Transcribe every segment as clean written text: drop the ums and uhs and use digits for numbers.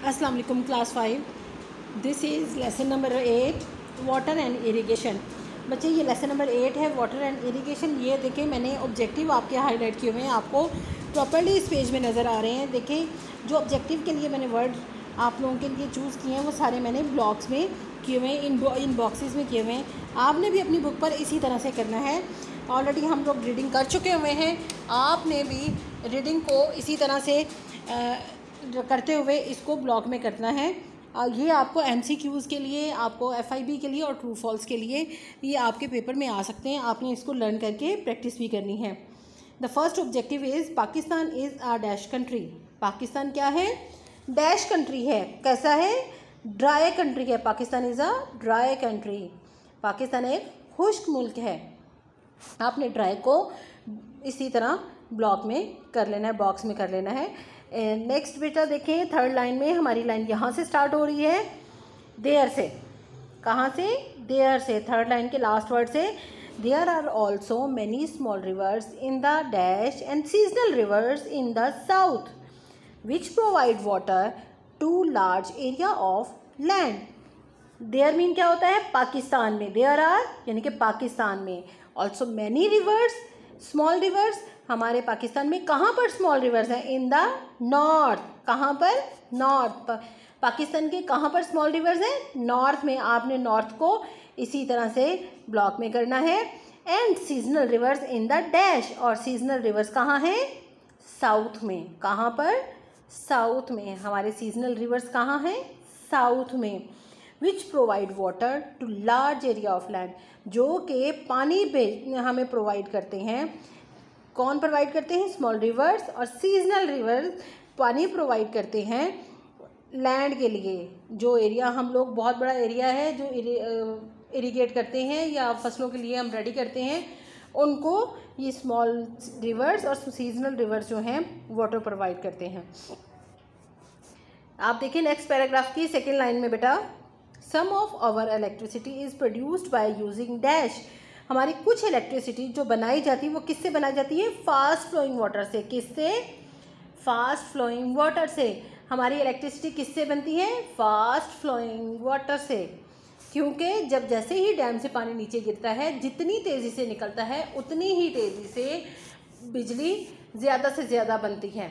अस्सलाम वालेकुम class 5। This is lesson number 8 water and irrigation. बच्चे ये लेसन नंबर 8 है वाटर एंड इरिगेशन। ये देखें मैंने ऑब्जेक्टिव आपके हाईलाइट किए हुए हैं, आपको प्रॉपर्ली इस पेज में नज़र आ रहे हैं। देखें जो ऑब्जेक्टिव के लिए मैंने वर्ड आप लोगों के लिए चूज़ किए हैं वो सारे मैंने ब्लॉक्स में किए हुए हैं, इन बॉक्सेस में किए हुए हैं। आपने भी अपनी बुक पर इसी तरह से करना है। ऑलरेडी हम लोग रीडिंग कर चुके हुए हैं, आपने भी रीडिंग को इसी तरह से करते हुए इसको ब्लॉक में करना है। ये आपको MCQs के लिए, आपको FIB के लिए और ट्रू फॉल्स के लिए ये आपके पेपर में आ सकते हैं। आपने इसको लर्न करके प्रैक्टिस भी करनी है। The first objective is Pakistan is a dash country. Pakistan क्या है? डैश कंट्री है। कैसा है? ड्राई कंट्री है। Pakistan is a dry country. Pakistan एक खुश्क मुल्क है। आपने ड्राई को इसी तरह ब्लॉक में कर लेना है, बॉक्स में कर लेना है। नेक्स्ट बेटा देखें, थर्ड लाइन में हमारी लाइन यहाँ से स्टार्ट हो रही है, देयर से। कहाँ से? देयर से। थर्ड लाइन के लास्ट वर्ड से। There are also many small rivers in the dash and seasonal rivers in the south which provide water to large area of land. There mean क्या होता है? पाकिस्तान में। देयर आर यानी कि पाकिस्तान में। Also many rivers, small rivers. हमारे पाकिस्तान में कहाँ पर स्मॉल रिवर्स हैं? In the north. कहाँ पर? नॉर्थ। पाकिस्तान के कहाँ पर स्मॉल रिवर्स हैं? नॉर्थ में। आपने नॉर्थ को इसी तरह से ब्लॉक में करना है। And seasonal rivers in the dash. और सीजनल रिवर्स कहाँ हैं? साउथ में। कहाँ पर? साउथ में। हमारे सीजनल रिवर्स कहाँ हैं? साउथ में। Which provide water to large area of land. जो कि पानी हमें प्रोवाइड करते हैं। कौन प्रोवाइड करते हैं? Small rivers. और सीजनल रिवर्स पानी प्रोवाइड करते हैं लैंड के लिए। जो एरिया हम लोग, बहुत बड़ा एरिया है जो इरिगेट करते हैं या फसलों के लिए हम रेडी करते हैं, उनको ये स्मॉल रिवर्स और सीजनल रिवर्स जो हैं वाटर प्रोवाइड करते हैं। आप देखिए नेक्स्ट पैराग्राफ की सेकेंड लाइन में बेटा, some of our electricity is produced by using dash. हमारी कुछ इलेक्ट्रिसिटी जो बनाई जाती है वो किससे बनाई जाती है? फास्ट फ्लोइंग वाटर से। किससे? फास्ट फ्लोइंग वाटर से। हमारी इलेक्ट्रिसिटी किससे बनती है? फास्ट फ्लोइंग वाटर से। क्योंकि जब जैसे ही डैम से पानी नीचे गिरता है, जितनी तेज़ी से निकलता है उतनी ही तेज़ी से बिजली ज़्यादा से ज़्यादा बनती है।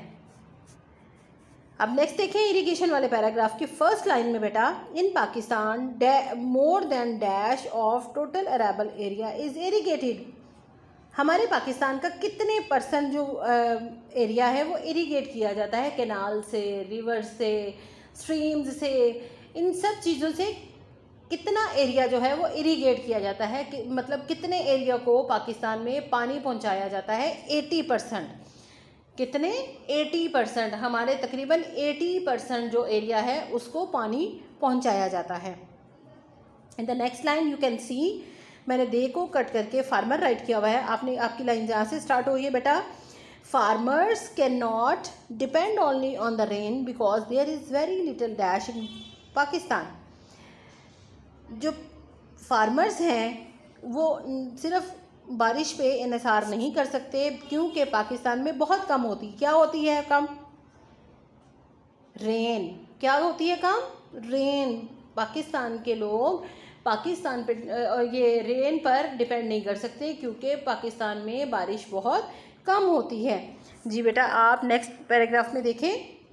अब नेक्स्ट देखें इरिगेशन वाले पैराग्राफ की फर्स्ट लाइन में बेटा, in Pakistan more than dash of total arable area is irrigated. हमारे पाकिस्तान का कितने % जो एरिया है वो इरिगेट किया जाता है? कैनाल से, रिवर से, स्ट्रीम्स से, इन सब चीज़ों से कितना एरिया जो है वो इरिगेट किया जाता है मतलब कितने एरिया को पाकिस्तान में पानी पहुंचाया जाता है? 80%। कितने? 80%। हमारे तकरीबन 80% जो एरिया है उसको पानी पहुंचाया जाता है। In the next line you can see, मैंने दे को कट करके फार्मर राइट किया हुआ है। आपने आपकी लाइन जहाँ से स्टार्ट हुई है बेटा, farmers can not depend only on the rain because there is very little dash in Pakistan. जो फार्मर्स हैं वो सिर्फ बारिश पे इन्हिसार नहीं कर सकते क्योंकि पाकिस्तान में बहुत कम होती। क्या होती है कम? रेन। क्या होती है कम? रेन। पाकिस्तान के लोग पाकिस्तान पे ये रेन पर डिपेंड नहीं कर सकते क्योंकि पाकिस्तान में बारिश बहुत कम होती है। जी बेटा, आप नेक्स्ट पैराग्राफ में देखें,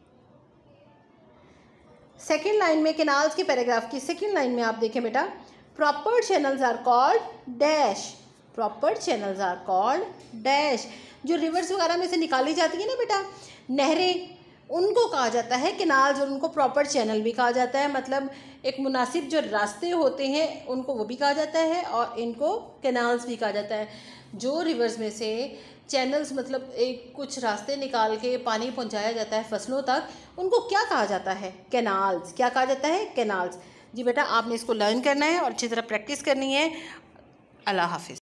सेकेंड लाइन में कैनाल्स के पैराग्राफ की सेकेंड लाइन में आप देखें बेटा, proper channels are called dash. Proper channels are called dash. जो रिवर्स वगैरह में से निकाली जाती है ना बेटा, नहरें, उनको कहा जाता है कैनाल्स और उनको प्रॉपर चैनल भी कहा जाता है। मतलब एक मुनासिब जो रास्ते होते हैं उनको वो भी कहा जाता है और इनको कैनाल्स भी कहा जाता है। जो रिवर्स में से चैनल्स मतलब एक कुछ रास्ते निकाल के पानी पहुंचाया जाता है फसलों तक, उनको क्या कहा जाता है? कैनाल्स। क्या कहा जाता है? कैनाल्स। जी बेटा, आपने इसको लर्न करना है और अच्छी तरह प्रैक्टिस करनी है। अल्लाह हाफिज़।